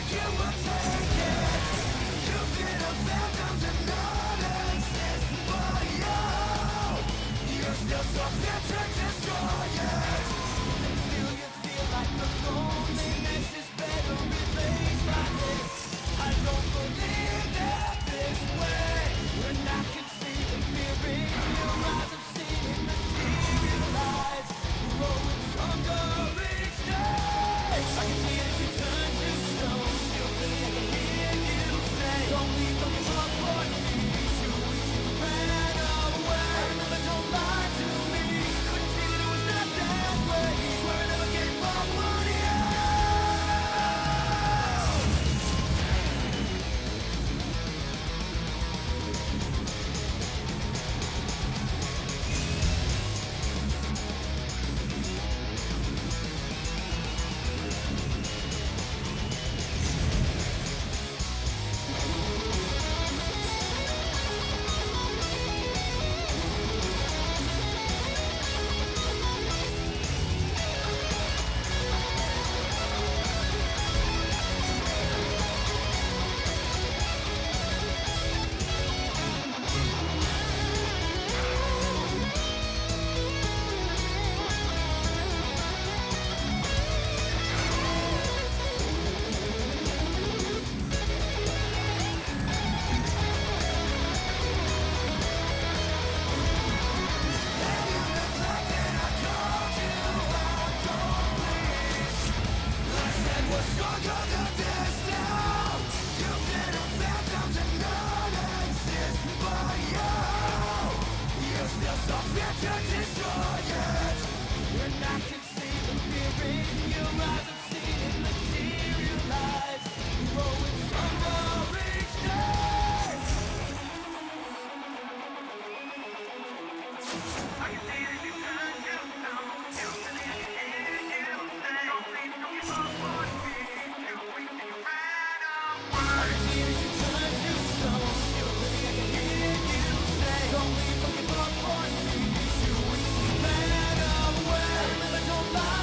You will take it. You feel the phantoms and not exist for you. You're still so fit to destroy it. Still you feel like the loneliness is better replaced by this. I don't believe that this way. When I can see the fear in your eyes, I'm seeing materialize, growing stronger each day. I can see it as you turn to stone. Still really I can hear you say, don't leave, don't give up on me. Too weak to run away. I remember, don't lie to me. Couldn't see that it was not that way. Swear I never gave up on you. Don't leave, don't give up on me. Too weak to run away. I remember, don't lie.